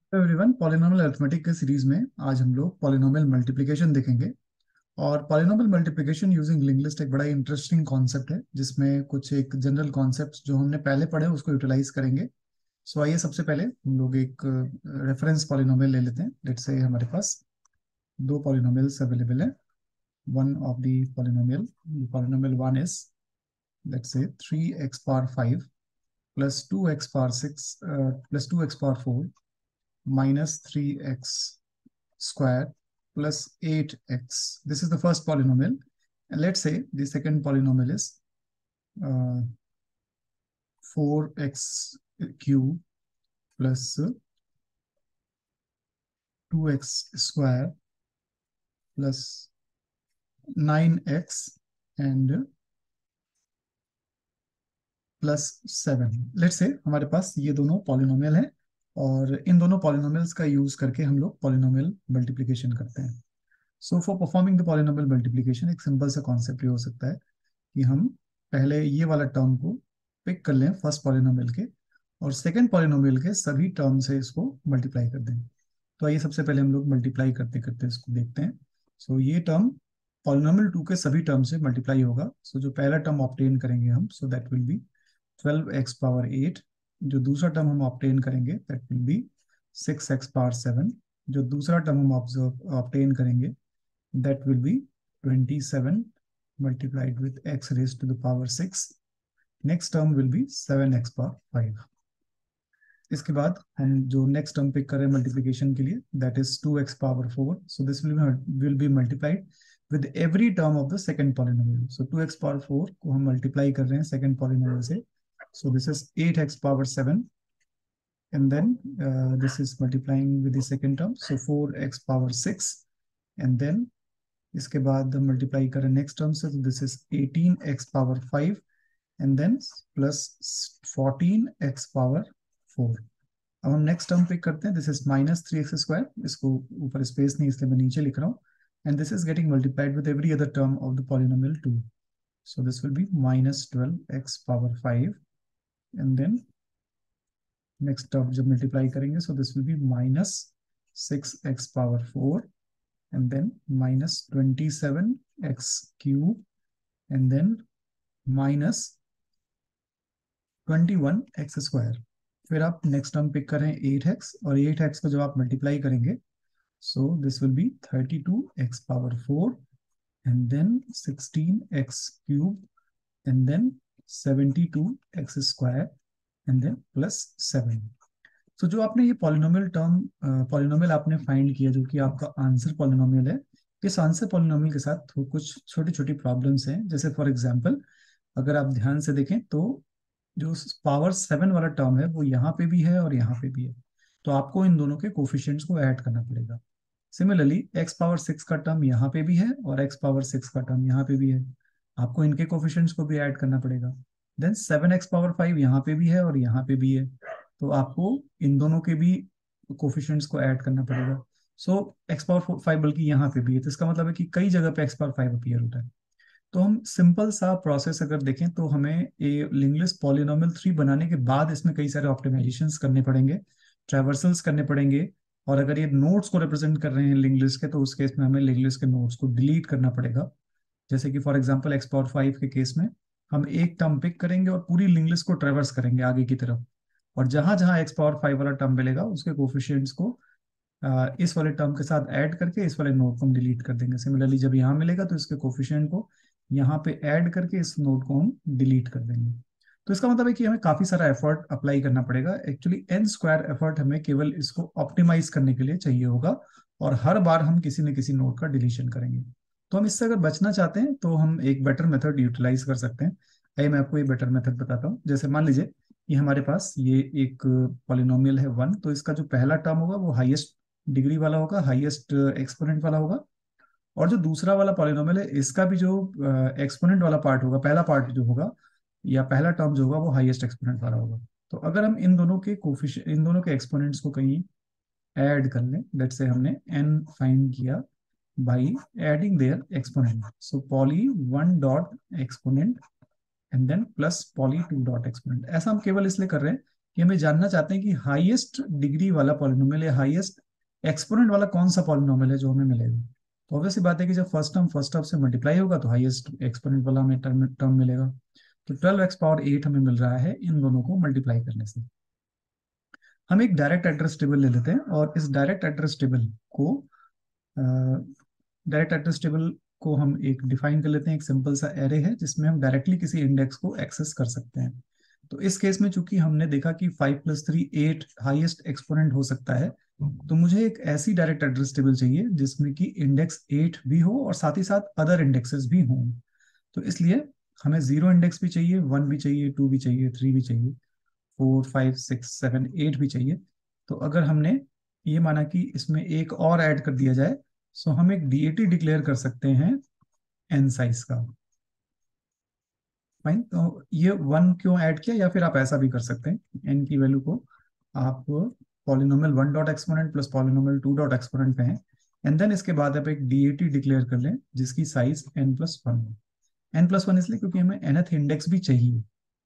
Everyone, polynomial arithmetic के series में आज हम लोग पॉलिनोमियल मल्टीप्लिकेशन देखेंगे। और polynomial multiplication using link list एक बड़ा इंटरेस्टिंग कॉन्सेप्ट है, जिसमें कुछ एक जनरल कॉन्सेप्ट्स जो हमने पहले पढ़े उसको यूटिलाइज करेंगे। सो आइए सबसे पहले हम लोग एक रेफरेंस पॉलिनोमियल ले लेते हैं। लेट्स से हमारे पास दो पॉलिनोमियल्स अवेलेबल हैं। One of the polynomial one is, let's say, 3x power 5 plus 2x power 6 plus 2x power 4 minus 3x square plus 8x. This is the first polynomial. And let's say the second polynomial is 4x cube plus 2x square plus 9x and +7। Let's say हमारे पास ये दोनों polynomial हैं, और इन दोनों polynomials का use करके हम लोग पॉलिनोमियल मल्टीप्लिकेशन करते हैं। So for performing the polynomial multiplication एक सिंपल सा कॉन्सेप्ट ये हो सकता है कि हम पहले ये वाला टर्म को पिक कर लें फर्स्ट पॉलिनोमियल के, और सेकंड पॉलिनोमियल के सभी टर्म से इसको मल्टीप्लाई कर दें। तो आइए सबसे पहले हम लोग मल्टीप्लाई करते करते इसको देखते हैं। सो ये टर्म पॉलिनोमियल 2 के सभी टर्म से मल्टीप्लाई होगा। सो जो पहला टर्म ऑब्टेन करेंगे हम, so that will be 12x power 8। जो दूसरा टर्म हम ऑब्टेन करेंगे that will be 6x power 7। जो दूसरा टर्म हम ऑब्टेन करेंगे that will be 27 multiplied with x raised to the power 6. Next term will be 7x power 5. इसके बाद हम जो नेक्स्ट टर्म पिक करें मल्टीप्लिकेशन के लिए, that is 2x power 4। So this will be multiplied with every term of the second polynomial. So 2x power 4 को हम multiply कर रहे हैं सेकंड पॉलिनोमियल से। So this is 8x power 7, and then this is multiplying with the second term, so 4x power 6। and then इसके बाद हम multiply करें नेक्स्ट टर्म से, तो this is 18x power 5 and then plus 14x power 4। अब हम next term pick करते हैं, दिस इज -3x स्क्वायर। इसको ऊपर स्पेस नहीं इसलिए मैं नीचे लिख रहा हूँ। And this is getting multiplied with every other term of the polynomial 2। So this will be -12x power 5, and then next term जब मल्टीप्लाई करेंगे, so this will be -6x power 4, and then -27x cube, and then -21x square। फिर आप next term pick करें 8x, और 8x को जब आप multiply करेंगे, so this will be 32x power 4, and then 16x cube, and then 72x square, and then +7। तो जो आपने ये पॉलिनोमियल आपने फाइंड किया, जो कि आपका आंसर पॉलिनोमियल है, इस आंसर पॉलिनोमियल के साथ कुछ छोटी छोटी प्रॉब्लम्स हैं। जैसे फॉर एग्जांपल, अगर आप ध्यान से देखें तो जो पावर 7 वाला टर्म है वो यहाँ पे भी है और यहाँ पे भी है। तो आपको इन दोनों के कोफिशिएंट्स को ऐड करना पड़ेगा। सिमिलरली x पावर 6 का टर्म यहाँ पे भी है और x पावर 6 का टर्म यहाँ पे भी है। आपको इनके कोफिशिएंट्स को भी ऐड करना पड़ेगा। देन 7x पावर 5 यहाँ पे भी है और यहाँ पे भी है, तो आपको इन दोनों के भी कोफिशिएंट्स को ऐड करना पड़ेगा। सो x पावर 5 बल्कि यहाँ पे भी है, तो इसका मतलब है कि कई जगह पे x पावर 5 अपीयर होता है। तो हम सिंपल सा प्रोसेस अगर देखें तो हमें ये लिंगलिस्ट पॉलिनोमियल 3 बनाने के बाद इसमें कई सारे ऑप्टिमाइजेशंस करने पड़ेंगे, ट्रैवर्सल्स करने पड़ेंगे। और अगर ये नोड्स को रिप्रेजेंट कर रहे हैं लिंगलिस्ट के, तो उस केस में हमें लिंगलिस्ट के नोड्स को डिलीट करना पड़ेगा। जैसे कि फॉर एग्जांपल x पावर 5 के केस में हम एक टर्म पिक करेंगे और पूरी लिंगलिस्ट को ट्रैवर्स करेंगे आगे की तरफ, और जहां जहां x पावर 5 वाला टर्म मिलेगा उसके कोफिशिएंट्स को इस वाले टर्म के साथ ऐड करके इस वाले नोड को हम डिलीट कर देंगे। सिमिलरली जब यहाँ मिलेगा तो इसके कोफिशिएंट को यहाँ पे ऐड करके इस नोड को हम डिलीट कर देंगे। तो इसका मतलब है कि हमें काफी सारा एफर्ट अप्लाई करना पड़ेगा। एक्चुअली n² एफर्ट हमें केवल इसको ऑप्टिमाइज करने के लिए चाहिए होगा, और हर बार हम किसी न किसी नोड का डिलीशन करेंगे। तो हम इससे अगर बचना चाहते हैं तो हम एक बेटर मेथड यूटिलाइज कर सकते हैं। आइए मैं आपको ये बेटर मेथड बताता हूँ। जैसे मान लीजिए ये हमारे पास ये एक पॉलिनोमियल है 1, तो इसका जो पहला टर्म होगा वो हाईएस्ट डिग्री वाला होगा, हाईएस्ट एक्सपोनेंट वाला होगा। और जो दूसरा वाला पॉलिनोमियल है इसका भी जो एक्सपोनेंट वाला पार्ट होगा, पहला पार्ट जो होगा या पहला टर्म जो होगा वो हाईएस्ट एक्सपोनेंट वाला होगा। तो अगर हम इन दोनों के एक्सपोनेंट्स को कहीं ऐड कर लें, लेट्स से हमने n फाइंड किया by adding their exponent, so poly 1 dot exponent and then plus poly 2 dot exponent. ऐसा हम केवल इसलिए कर रहे हैं कि हमें जानना चाहते हैं कि हाईएस्ट डिग्री वाला पॉलिनोमियल या हाईएस्ट एक्सपोनेंट वाला कौन सा पॉलिनोमियल है जो हमें मिलेगा। तो ऑब्वियस सी बात है कि जब फर्स्ट टर्म से मल्टीप्लाई होगा तो हाईएस्ट एक्सपोनेंट वाला हमें टर्म मिलेगा। तो 12x⁸ हमें मिल रहा है इन दोनों को मल्टीप्लाई करने से। हम एक डायरेक्ट एड्रेस टेबल ले लेते हैं और इस डायरेक्ट एड्रेस टेबल को हम एक डिफाइन कर लेते हैं। एक सिंपल सा एरे है जिसमें हम डायरेक्टली किसी इंडेक्स को एक्सेस कर सकते हैं। तो इस केस में चूंकि हमने देखा कि 5 + 3 8 हाईएस्ट एक्सपोनेंट हो सकता है, तो मुझे एक ऐसी डायरेक्ट एड्रेस टेबल चाहिए जिसमें कि इंडेक्स 8 भी हो और साथ ही साथ अदर इंडेक्सेस भी हों। तो इसलिए हमें 0 इंडेक्स भी चाहिए, 1 भी चाहिए, 2 भी चाहिए, 3 भी चाहिए, 4 5 6 7 8 भी चाहिए। तो अगर हमने ये माना कि इसमें एक और ऐड कर दिया जाए, सो हम एक डीएटी डिक्लेयर कर सकते हैं एन साइज का। फाइन, तो ये 1 क्यों ऐड किया, या फिर आप ऐसा भी कर सकते हैं एन की वैल्यू को आप polynomial 1 dot exponent plus polynomial 2 dot exponent कहें, एंड देन इसके बाद आप एक डीएटी डिक्लेयर कर लें जिसकी साइज n+1 हो। n+1 इसलिए क्योंकि हमें nth इंडेक्स भी चाहिए।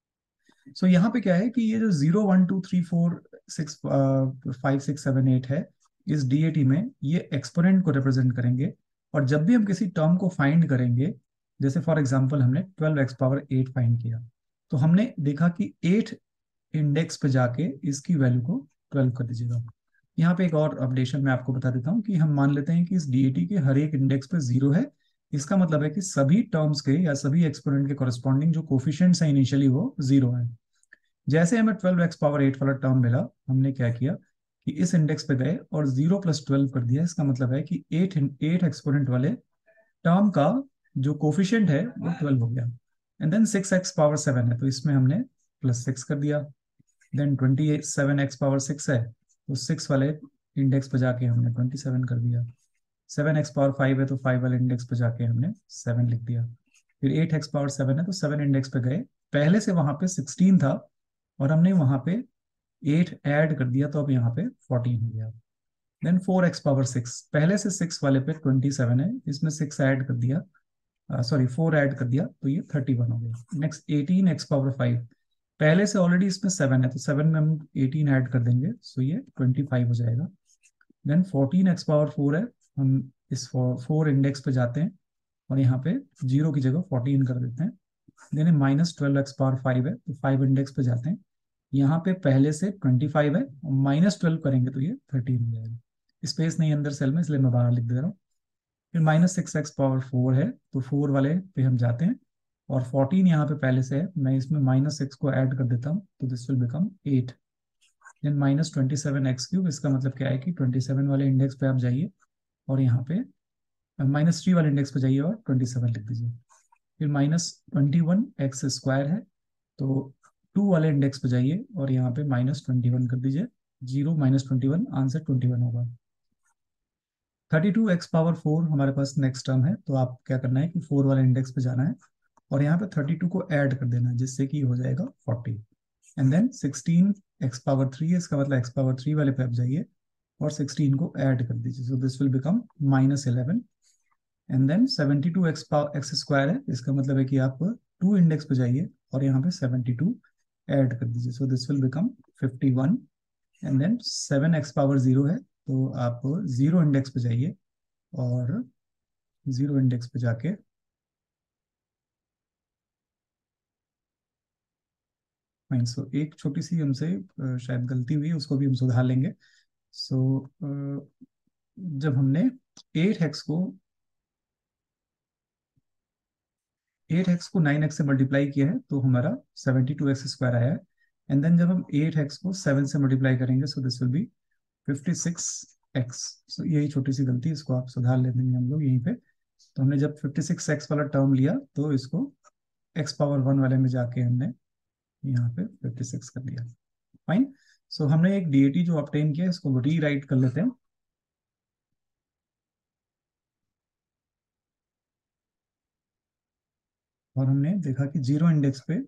सो यहाँ पे क्या है कि ये जो 0 1 2 3 4 6 5 6 7 8 है, इस डीएटी में ये एक्सपोनेंट को रिप्रेजेंट करेंगे। और जब भी हम किसी टर्म को फाइंड करेंगे, जैसे फॉर एग्जांपल हमने 12x⁸ फाइंड किया, तो हमने देखा कि 8 इंडेक्स पे जाके इसकी वैल्यू को 12 कर दीजिएगा। यहाँ पे एक और अपडेशन मैं आपको बता देता हूँ कि हम मान लेते हैं कि इस डीएटी के हर एक इंडेक्स पे 0 है। इसका मतलब है कि सभी टर्म्स के या सभी एक्सपोनेंट के कॉरेस्पॉन्डिंग जो कोफिशिएंट्स हैं इनिशियली वो 0 है। जैसे हमें 12x⁸ वाला टर्म मिला, हमने क्या किया कि इस इंडेक्स पे गए और 0 + 12 कर दिया। इसका मतलब है कि 8 एक्सपोनेंट वाले टर्म का जो कोफिशिएंट है वो 12 हो गया। एंड देन 6x⁸ है तो इसमें हमने +6 कर दिया। देन 27x⁸ है तो 6 वाले इंडेक्स पे जाके हमने 27 कर दिया। 7x⁵ है तो 5 वाले इंडेक्स पे जाके हमने 7 लिख दिया। फिर 8x⁷ है तो 7 इंडेक्स पे गए, पहले से वहां पे 16 था और हमने वहां पे 8 ऐड कर दिया तो अब यहाँ पे 14 हो गया। देन 4x⁸ पहले से 6 वाले पे 27 है, इसमें 6 ऐड कर दिया, सॉरी 4 ऐड कर दिया तो ये 31 हो गया। नेक्स्ट 18x⁵, पहले से ऑलरेडी इसमें 7 है तो 7 में हम 18 ऐड कर देंगे सो ये 25 हो जाएगा। देन 14x⁴ है, हम इस 4 इंडेक्स पे जाते हैं और यहाँ पे 0 की जगह 14 कर देते हैं। देन -12x⁵ है तो 5 इंडेक्स पे जाते हैं, यहाँ पे पहले से 25 है और -12 करेंगे तो ये 13 हो जाएगा। स्पेस नहीं अंदर सेल में इसलिए मैं बाहर लिख दे रहा हूँ। फिर -6x⁴ है तो 4 वाले पे हम जाते हैं और 14 यहाँ पे पहले से है, मैं इसमें -6 को ऐड कर देता हूँ तो this will become 8। Then -27x⁵, इसका मतलब क्या है कि 27 वाले इंडेक्स पे आप जाइए और यहाँ पे -3 वाले इंडेक्स पे जाइए और 27 लिख दीजिए। फिर -21x² है तो 2 वाले इंडेक्स पे जाइए और यहाँ पे -21 कर दीजिए। 0 -21 आंसर 21 होगा। 32x⁴ हमारे पास नेक्स्ट टर्म है, तो आप क्या करना है कि 4 वाले इंडेक्स पे जाना है और यहाँ पे 32 को ऐड कर देना है जिससे कि हो जाएगा 40। एंड देन 16x⁻3 है, इसका मतलब x⁻3 वाले पे आप जाइए और 16 को ऐड कर दीजिए so this will become -11। And then 72x² है, इसका मतलब है कि आप 2 इंडेक्स पे जाइए और यहाँ पे 72 ऐड कर दीजिए so this will become 51। And then 7x⁻0 है तो आप 0 इंडेक्स पे जाइए और 0 इंडेक्स पे जाके फाइन। सो एक छोटी सी हमसे शायद गलती हुई, उसको भी हम सुधार लेंगे। सो जब हमने 8x को 8x को 9x से मल्टीप्लाई किया है तो हमारा 72x² आया है। एंड देन जब हम 8x को 7 से मल्टीप्लाई करेंगे so this will be 56x। So यही छोटी सी गलती, इसको आप सुधार ले देंगे हम लोग यहीं पे। तो हमने जब 56x वाला टर्म लिया तो इसको x⁻1 वाले में जाके हमने यहाँ पे 56 कर दिया। फाइन। सो हमने एक डीएटी जो ऑब्टेन किया इसको री राइट कर लेते हैं। और हमने देखा कि 0 इंडेक्स पे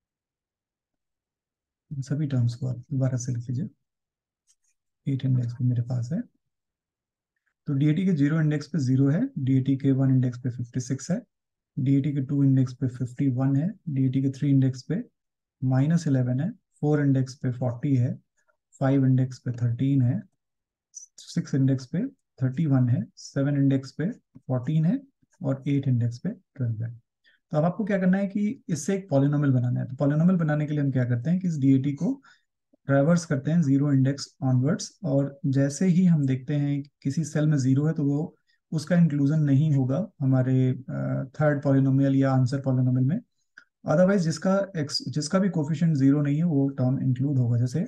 इन सभी टर्म्स को आप दोबारा से लिख लीजिए। 8 इंडेक्स पे मेरे पास है तो डीएटी के 0 इंडेक्स पे 0 है, डीएटी के 1 इंडेक्स पे 56 है, डीएटी के 2 इंडेक्स पे 51 है, डीएटी के 3 इंडेक्स पे -11 है, 4 इंडेक्स पे 40 है, 5 इंडेक्स पे 13 है, 6 इंडेक्स पे 31 है, 7 इंडेक्स पे 14 है और 8 इंडेक्स पे 12 है। तो अब आपको क्या करना है कि इससे एक पॉलिनोमियल बनाना है। तो पॉलिनोमियल बनाने के लिए हम क्या करते हैं कि इस डीएटी को ट्रैवर्स करते हैं 0 इंडेक्स ऑनवर्ड्स, और जैसे ही हम देखते हैं कि किसी सेल में 0 है तो वो उसका इंक्लूजन नहीं होगा हमारे थर्ड पॉलिनोमियल या आंसर पॉलिनोमियल में। अदरवाइज जिसका भी कोफिशिएंट 0 नहीं है वो टर्म इंक्लूड होगा। जैसे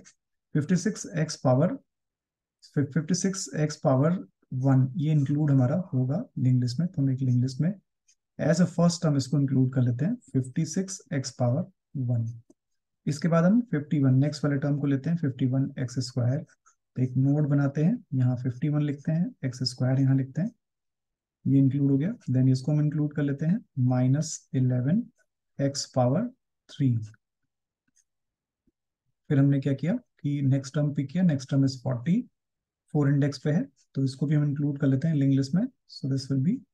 56x पावर 1 ये इंक्लूड हमारा होगा लिंक लिस्ट में। तो हम एक लिंक लिस्ट में एज अ फर्स्ट टर्म इसको इंक्लूड कर लेते हैं 56x पावर 1। इसके बाद हम 51 नेक्स्ट वाले टर्म को लेते हैं 51x स्क्वायर। तो एक नोड बनाते हैं, यहाँ 51 लिखते हैं, एक्स स्क्वायर यहाँ लिखते हैं, ये इंक्लूड हो गया। देन इसको हम इंक्लूड कर लेते हैं -11x पावर 3। फिर हमने क्या किया कि नेक्स्ट टर्म पिक किया, नेक्स्ट टर्म इज 40, 4 इंडेक्स पे है तो इसको भी हम इंक्लूड कर लेते हैं लिंक लिस्ट में। So this will be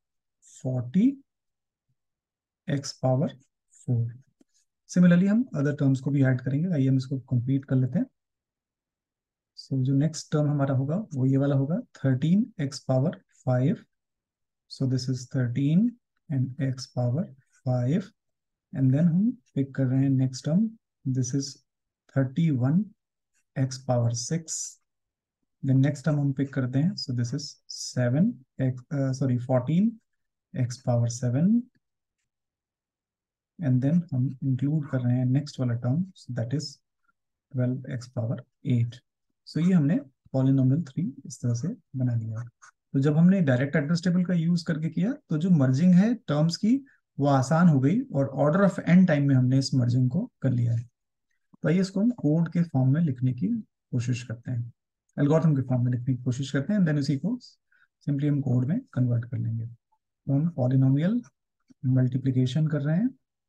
40x power 4। Similarly हम अदर टर्म्स को भी ऐड करेंगे। आइए हम इसको कंप्लीट कर लेते हैं। सो जो नेक्स्ट टर्म हमारा होगा वो ये वाला होगा 13x power 5। So this is 13 and x power 5। And then हम पिक कर रहे हैं next term, this is 31x power 6। Then next term हम पिक करते हैं, so this is 14x power 7। And then हम इंक्लूड कर रहे हैं नेक्स्ट वाला term, that is 12x power 8। So ये हमने पॉलिनोमियल 3 इस तरह से बना लिया। तो जब हमने डायरेक्ट एड्रेस टेबल का यूज करके किया तो जो मर्जिंग है टर्म्स की वो आसान हो गई, और ऑर्डर ऑफ एन टाइम में हमने इस मर्जिंग को कर लिया है। तो आइए इसको हम कोड के फॉर्म में लिखने की कोशिश करते हैं, एल्गोरिथम के फॉर्म में लिखने की कोशिश करते हैं, देन उसी को सिंपली हम कोड में कन्वर्ट कर लेंगे। तो हम पॉलिनोमियल मल्टीप्लिकेशन कर रहे हैं,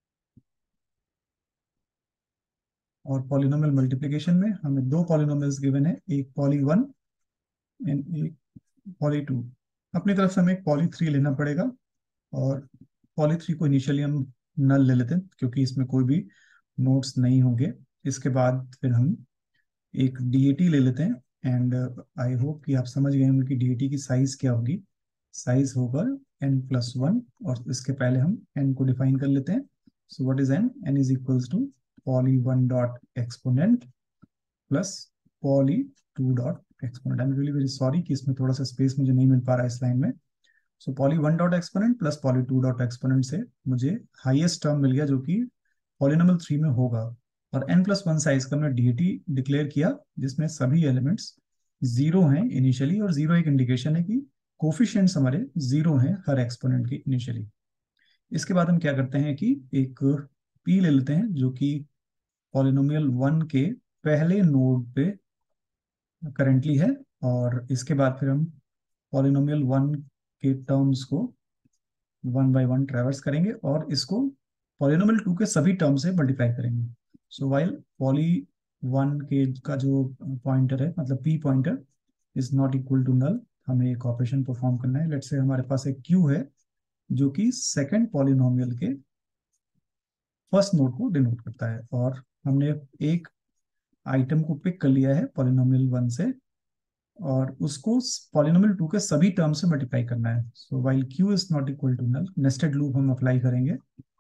और पॉलिनोमियल मल्टीप्लिकेशन में हमें दो पॉलिनोमियल्स गिवन है, एक पॉली 1 एंड एक पॉली 2। अपनी तरफ से हमें एक पॉली 3 लेना पड़ेगा, और पॉली 3 को इनिशियली हम नल ले लेते हैं क्योंकि इसमें कोई भी नोट्स नहीं होंगे। इसके बाद फिर हम एक डीएटी ले लेते हैं, एंड आई होप कि आप समझ गए होंगे कि डीएटी की साइज क्या होगी। साइज होगा n+1, और इसके पहले हम n को डिफाइन कर लेते हैं। So what is n? n is equals to poly1 dot exponent plus poly2 dot exponent. I am really very sorry कि इसमें थोड़ा सा स्पेस मुझे नहीं मिल पा रहा है इस लाइन में। So poly1 dot exponent plus poly2 dot exponent से मुझे हाईएस्ट टर्म मिल गया जो कि पॉलिनोमियल 3 में होगा। और n+1 साइज का हमने डीएटी डिक्लेयर किया जिसमें सभी एलिमेंट्स 0 हैं इनिशियली, और 0 एक इंडिकेशन है कि कोफिशिएंट्स हमारे 0 हैं हर एक्सपोनेंट के इनिशियली। इसके बाद हम क्या करते हैं कि एक p ले लेते हैं जो कि पॉलिनोमियल 1 के पहले नोड पे करेंटली है, और इसके बाद फिर हम पॉलिनोमियल 1 के टर्म्स को 1 बाय 1 ट्रेवर्स करेंगे और इसको पॉलिनोमियल 2 के सभी टर्म से मल्टीप्लाई करेंगे। सो वाइल पॉली 1 के का जो पॉइंटर है, मतलब p pointer is not equal to null, हमें एक ऑपरेशन परफॉर्म करना है। लेट्स से हमारे पास एक q है जो कि सेकंड पॉलिनोमियल के फर्स्ट नोड को डिनोट करता है, और हमने एक आइटम को पिक कर लिया है पॉलिनोमियल 1 से, और उसको पॉलिनोमियल 2 के सभी टर्म से मल्टीप्लाई करना है। So while q is not equal to null, nested loop हम अप्लाई करेंगे,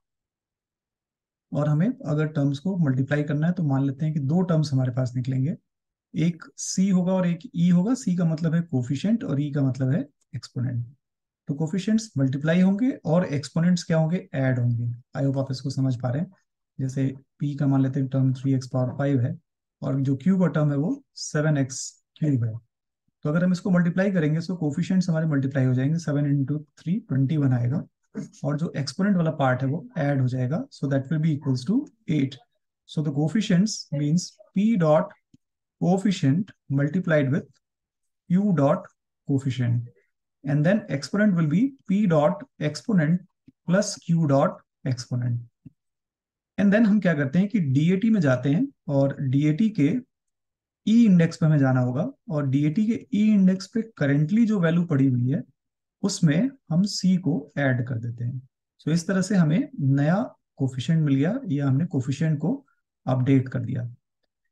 और हमें अगर टर्म्स को मल्टीप्लाई करना है तो मान लेते हैं कि दो टर्म्स हमारे पास निकलेंगे, एक c होगा और एक e होगा। c का मतलब है कोफिशिएंट और e का मतलब है एक्सपोनेंट। तो कोफिशिएंट्स मल्टीप्लाई होंगे और एक्सपोनेंट्स क्या होंगे, ऐड होंगे। आई होप आप इसको समझ पा रहे हैं। जैसे p का मान लेते हैं टर्म 3x पावर 5 है, और जो q का टर्म है वो 7x³ है। तो अगर हम इसको मल्टीप्लाई करेंगे तो कोफिशिएंट्स हमारे मल्टीप्लाई हो जाएंगे, 7 × 3 21 आएगा, और जो एक्सपोनेंट वाला पार्ट है वो ऐड हो जाएगा। So that will be equals to 8। So the coefficients means p dot coefficient multiplied with q dot coefficient, and then exponent will be p dot exponent plus q dot exponent। and then हम क्या करते हैं कि DAT में जाते हैं, और DAT के E इंडेक्स पे हमें जाना होगा, और DAT के E इंडेक्स पे करेंटली जो वैल्यू पड़ी हुई है उसमें हम C को ऐड कर देते हैं। सो इस तरह से हमें नया कोफिशिएंट मिल गया, या हमने कोफिशिएंट को अपडेट कर दिया।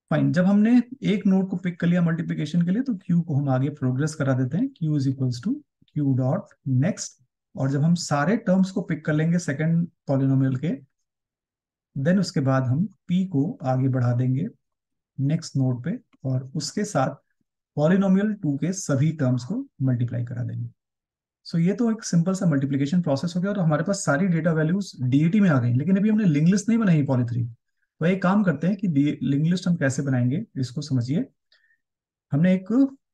फाइन, जब हमने एक नोड को पिक कर लिया मल्टीप्लिकेशन के लिए, तो क्यू को हम आगे प्रोग्रेस करा देते हैं, q is equals to q dot next. और जब हम सारे टर्म्स को पिक कर लेंगे सेकंड पॉलिनोमियल के, देन उसके बाद हम पी को आगे बढ़ा देंगे नेक्स्ट नोड पे, और उसके साथ पॉलिनोमियल टू के सभी टर्म्स को मल्टीप्लाई करा देंगे। सो ये तो एक सिंपल सा मल्टीप्लिकेशन प्रोसेस हो गया, और हमारे पास सारी डेटा वैल्यूज डीईटी में आ गई। लेकिन अभी हमने लिंक लिस्ट नहीं बनाई पॉली थ्री। तो एक काम करते हैं कि लिंक लिस्ट हम कैसे बनाएंगे इसको समझिए। हमने एक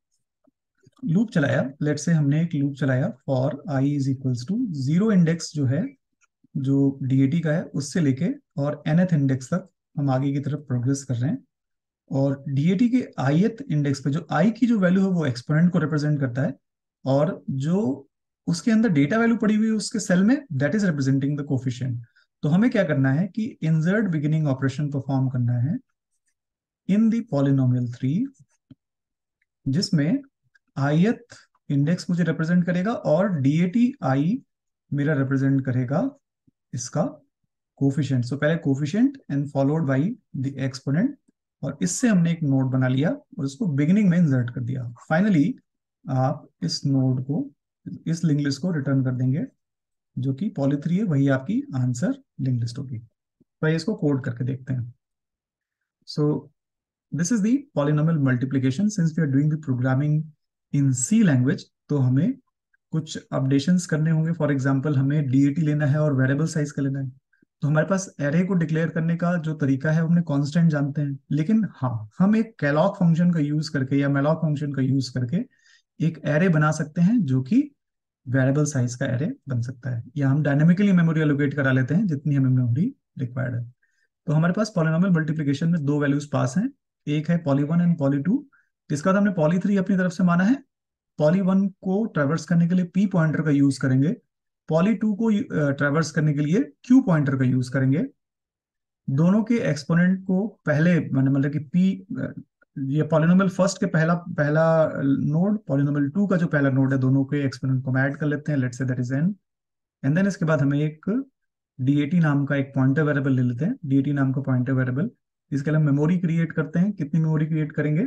लूप चलाया, लेट से हमने एक लूप चलाया for i is equals to zero index जो है, जो डीएटी का है, उससे लेके और nth इंडेक्स तक हम आगे की तरफ प्रोग्रेस कर रहे हैं। और डीएटी के ith इंडेक्स पे जो आई की जो वैल्यू है वो एक्सपोनेंट को रिप्रेजेंट करता है, और जो उसके अंदर डेटा वैल्यू पड़ी हुई है उसके सेल में, that is representing the coefficient. तो हमें क्या करना है कि इंसर्ट बिगिनिंग ऑपरेशन परफॉर्म करना है इन द पॉलिनोमियल थ्री, जिसमें ith इंडेक्स मुझे रिप्रेजेंट करेगा और डीएटी आई मेरा रिप्रेजेंट करेगा इसका कोफिशिएंट। सो पहले coefficient and followed by the exponent, और इससे हमने एक नोड बना लिया और उसको बिगिनिंग में इंसर्ट कर दिया। फाइनली आप इस नोड को, इस लिंक लिस्ट को रिटर्न कर देंगे, जो कि पॉली थ्री है, वही आपकी आंसर लिंक लिस्ट होगी। तो आइए इसको कोड करके देखते हैं। So this is the polynomial multiplication, since we are doing the programming in C language, तो हमें कुछ अपडेशंस करने होंगे। फॉर एग्जांपल हमें डीएटी लेना है और वेरिएबल साइज का लेना है। तो हमारे पास एरे को डिक्लेयर करने का जो तरीका है, हमने कांस्टेंट जानते हैं, लेकिन हाँ, हम एक कैलॉग फंक्शन का यूज करके या मैलॉग फंक्शन का यूज करके एक एरे बना सकते हैं, जो कि वेरिएबल साइज का एरे बन सकता है, या हम डायनेमिकली मेमोरी एलोकेट करा लेते हैं जितनी हमें मेमोरी रिक्वायर्ड है। तो हमारे पास पॉलिनोमियल मल्टीप्लिकेशन में दो वैल्यूज पास हैं, एक है poly one and poly two. इसके बाद हमने पॉली थ्री अपनी तरफ से माना है। पॉली वन को ट्रेवर्स करने के लिए पी पॉइंटर का यूज करेंगे, पॉली टू को ट्रेवर्स करने के लिए क्यू पॉइंटर का यूज करेंगे। दोनों के एक्सपोनेंट को पहले मतलब कि पी, ये पॉलिनोमियल फर्स्ट के पहला पहला नोड, पॉलिनोमियल टू का जो पहला नोड है, दोनों के एक्सपोनेंट को हम ऐड कर लेते हैं, let's say that is n. And then इसके बाद हमें एक डीएटी नाम का एक पॉइंटर वेरिएबल ले लेते हैं, डीएटी नाम का पॉइंटर वेरिएबल। इसके लिए हम मेमोरी क्रिएट करते हैं। कितनी मेमोरी क्रिएट करेंगे?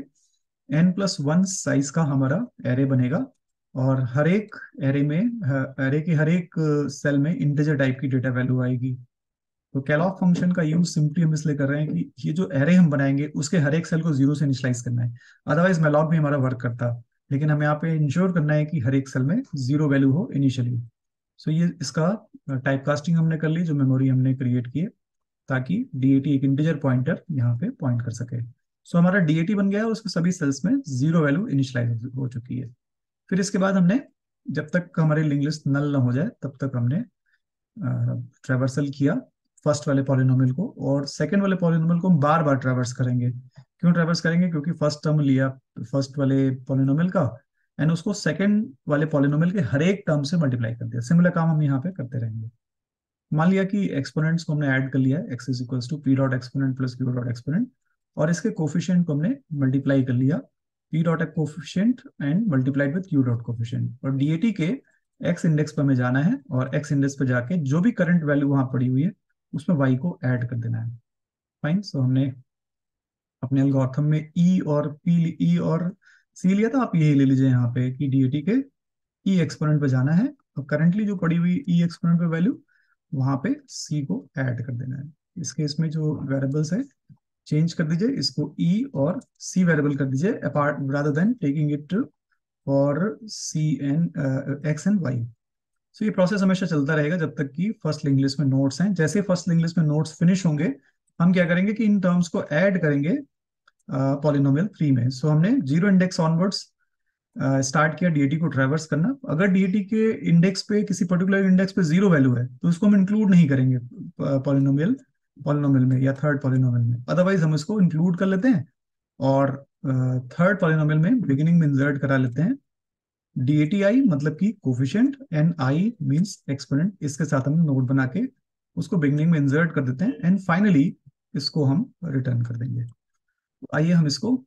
n+1 साइज का हमारा एरे बनेगा, और हर एक एरे में, एरे के हर एक सेल में इंटीजर टाइप की डेटा वैल्यू आएगी। तो कैलॉग फंक्शन का यूज सिंपली हम इसलिए कर रहे हैं कि ये जो एरे हम बनाएंगे उसके हर एक सेल को जीरो से इनिशियलाइज करना है। अदरवाइज मैलॉग भी हमारा वर्क करता, लेकिन हमें यहाँ पे इंश्योर करना है कि हर एक सेल में जीरो वैल्यू हो इनिशियली। सो ये इसका टाइप कास्टिंग हमने कर ली, जो मेमोरी हमने क्रिएट की है, ताकि डीएटी एक इंटीजर पॉइंटर यहाँ पे पॉइंट कर सके। सो हमारा डीएटी बन गया है और उसके सभी सेल्स में जीरो वैल्यू इनिशियलाइज हो चुकी है। फिर इसके बाद हमने, जब तक हमारी लिंक लिस्ट नल ना हो जाए तब तक हमने ट्रेवर्सल किया फर्स्ट वाले पॉलिनोमियल को, और सेकंड वाले पॉलिनोमियल को हम बार बार ट्रेवर्स करेंगे। क्यों ट्रेवर्स करेंगे? क्योंकि फर्स्ट टर्म लिया फर्स्ट वाले पॉलिनोमियल का, एंड उसको सेकंड वाले पॉलिनोमियल के हर एक टर्म से मल्टीप्लाई कर दिया। सिमिलर काम हम यहाँ पे करते रहेंगे। मान लिया कि एक्सपोनेंट्स को हमने ऐड कर लिया है, x is equals to p dot exponent plus q dot exponent, और इसके कोफिशिएंट को हमने मल्टीप्लाई कर लिया, p dot coefficient and multiplied with q dot coefficient. और डीएटी के एक्स इंडेक्स पर हमें जाना है, और एक्स इंडेक्स पर जाके जो भी करंट वैल्यू वहां पड़ी हुई है उसमें वाई को ऐड कर देना है। फाइन। सो हमने अपने एल्गोरिथम में ई और सी लिया था, आप यही ले लीजिए यहाँ पे कि डीएटी के ई एक्सपोनेंट पे जाना है, और करंटली जो पड़ी हुई ई एक्सपोनेंट पे वैल्यू, वहां पे सी को ऐड कर देना है। इस केस में जो वेरिएबल्स है चेंज कर दीजिए, इसको ई और सी वेरिएबल कर दीजिए, apart rather than taking it for c and x and y. So ये प्रोसेस हमेशा चलता रहेगा जब तक कि फर्स्ट लिंक लिस्ट में नोट्स हैं। जैसे फर्स्ट लिंक लिस्ट में नोट्स फिनिश होंगे, हम क्या करेंगे कि इन टर्म्स को ऐड करेंगे पॉलिनोमियल थ्री में। सो हमने जीरो इंडेक्स ऑनवर्ड्स स्टार्ट किया डीएटी को ट्रैवर्स करना। अगर डीएटी के इंडेक्स पे, किसी पर्टिकुलर इंडेक्स पे जीरो वैल्यू है, तो उसको हम इंक्लूड नहीं करेंगे पॉलिनोमियल पॉलिनोमियल में या थर्ड पॉलिनोमियल में। अदरवाइज हम इसको इंक्लूड कर लेते हैं, और थर्ड पॉलिनोमियल में बिगिनिंग में इंसर्ट करा लेते हैं डीएटी आई, मतलब कि coefficient, and i means exponent. इसके साथ हम नोड बना के उसको बिगिनिंग में इंसर्ट कर देते हैं, एंड फाइनली इसको हम रिटर्न कर देंगे। आइए हम इसको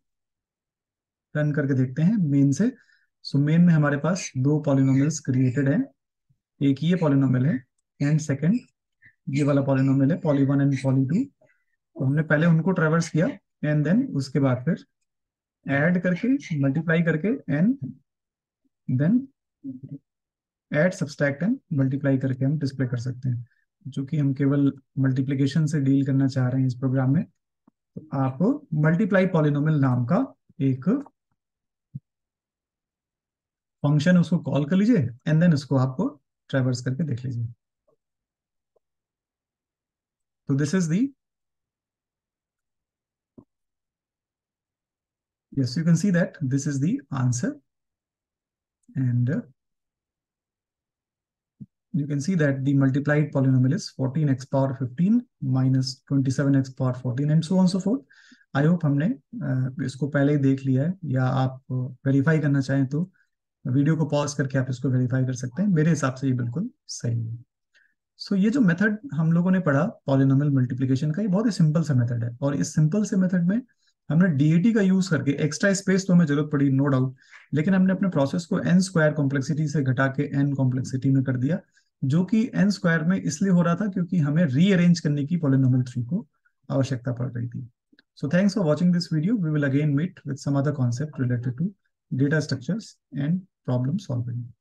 रन करके देखते हैं मेन से। सो मेन में हमारे पास दो पॉलिनोमियल्स क्रिएटेड हैं, एक ये पॉलिनोमियल है एंड सेकंड ये वाला पॉलिनोमियल है, poly one and poly two. तो हमने पहले उनको ट्रेवर्स किया, एंड देन उसके बाद फिर ऐड करके मल्टीप्लाई करके and then add subtract and multiply करके हम डिस्प्ले कर सकते हैं। जो कि हम केवल मल्टीप्लिकेशन से डील करना चाह रहे हैं इस प्रोग्राम में, तो आप मल्टीप्लाई पॉलिनोमियल नाम का एक फंक्शन उसको कॉल कर लीजिए एंड देन उसको आपको ट्रैवर्स करके देख लीजिए। तो this is the, yes, you can see that this is the answer, and you can see that the multiplied polynomial is 14x power 15 minus 27x power 14 and so on so forth. I hope हमने इसको पहले ही देख लिया है, या आप verify करना चाहें तो वीडियो को पॉज करके आप इसको वेरीफाई कर सकते हैं। मेरे हिसाब से ये बिल्कुल सही है। सो ये जो मेथड हम लोगों ने पढ़ा पॉलिनोमियल मल्टीप्लिकेशन का, ये बहुत ही सिंपल सा मेथड है, और इस सिंपल से मेथड में हमने डीएटी का यूज करके, एक्स्ट्रा स्पेस तो हमें जरूरत पड़ी नो डाउट, लेकिन हमने अपने प्रोसेस को एन स्क्वायर कॉम्प्लेक्सिटी से घटा के एन कॉम्प्लेक्सिटी में कर दिया, जो कि एन स्क्वायर में इसलिए हो रहा था क्योंकि हमें रीअरेंज करने की पॉलिनोमियल ट्री को आवश्यकता पड़ रही थी। So thanks for watching this video. We will again meet with some other concept related to data structures and problem solving.